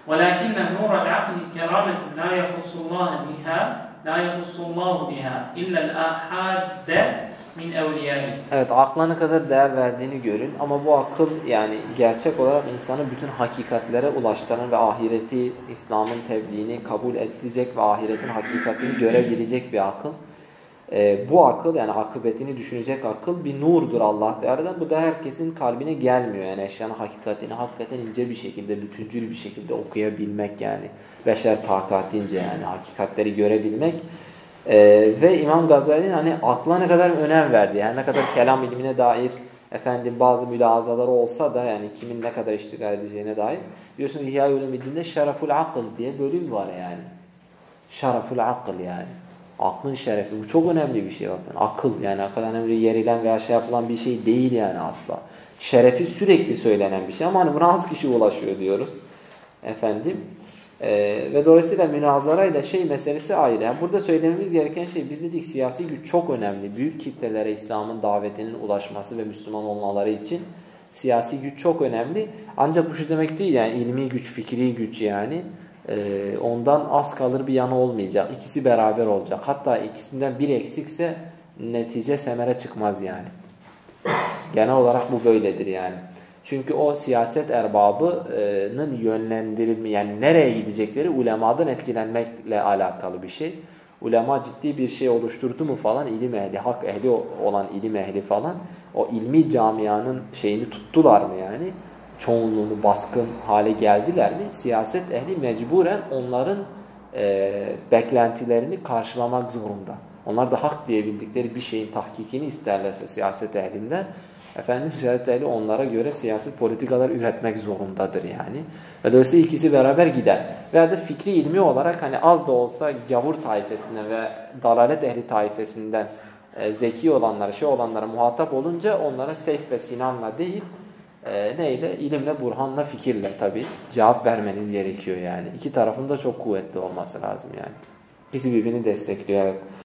وَلَكِنَّ نُورَ الْعَقْلِ كَرَامَةٌ لَا يَخُصُّ اللّٰهُ بِهَا اِلَّا الْآحَادَ min evliyâhi. Evet, akla ne kadar değer verdiğini görün ama bu akıl yani gerçek olarak insanı bütün hakikatlere ulaştıran ve ahireti, İslam'ın tebliğini kabul edilecek ve ahiretin hakikatini görebilecek bir akıl. Bu akıl yani akıbetini düşünecek akıl bir nurdur Allah Teala'dan. Bu da herkesin kalbine gelmiyor. Yani eşyanın hakikatini hakikaten ince bir şekilde, bütüncül bir şekilde okuyabilmek yani. Beşer takatince yani hakikatleri görebilmek. Ve İmam Gazali'nin hani akla ne kadar önem verdiği, yani ne kadar kelam ilmine dair bazı mülahazaları olsa da yani kimin ne kadar iştigal edeceğine dair. Biliyorsunuz İhya-i Ulumuddin'de Şereful Akıl diye bölüm var yani. Şereful Akıl yani. Aklın şerefi. Bu çok önemli bir şey bakın. Akıl yani hakikaten önemli yerilen veya yapılan bir şey değil yani asla. Şerefi sürekli söylenen bir şey ama hani buna az kişi ulaşıyor diyoruz. Ve dolayısıyla münazarayla meselesi ayrı. Yani burada söylememiz gereken biz dedik siyasi güç çok önemli. Büyük kitlelere İslam'ın davetinin ulaşması ve Müslüman olmaları için siyasi güç çok önemli. Ancak bu şu demek değil yani ilmi güç, fikri güç yani. Ondan az kalır bir yanı olmayacak. İkisi beraber olacak. Hatta ikisinden biri eksikse netice semere çıkmaz yani. Genel olarak bu böyledir yani. Çünkü o siyaset erbabının yönlendirilme yani nereye gidecekleri ulemadan etkilenmekle alakalı bir şey. Ulema ciddi bir şey oluşturdu mu falan ilim ehli, hak ehli olan ilim ehli falan o ilmi camianın tuttular mı yani? Çoğunluğunu baskın hale geldiler mi? Siyaset ehli mecburen onların beklentilerini karşılamak zorunda. Onlar da hak diyebildikleri bir şeyin tahkikini isterlerse siyaset ehlinden siyaset ehli onlara göre siyaset politikalar üretmek zorundadır yani. Ve dolayısıyla ikisi beraber gider. Veya da fikri ilmi olarak hani az da olsa gavur taifesinden ve dalalet ehli taifesinden zeki olanlara muhatap olunca onlara seyf ve sinanla değil neyle? İlimle, burhanla, fikirle tabii cevap vermeniz gerekiyor yani. İki tarafın da çok kuvvetli olması lazım yani. İkisi birbirini destekliyor. Evet.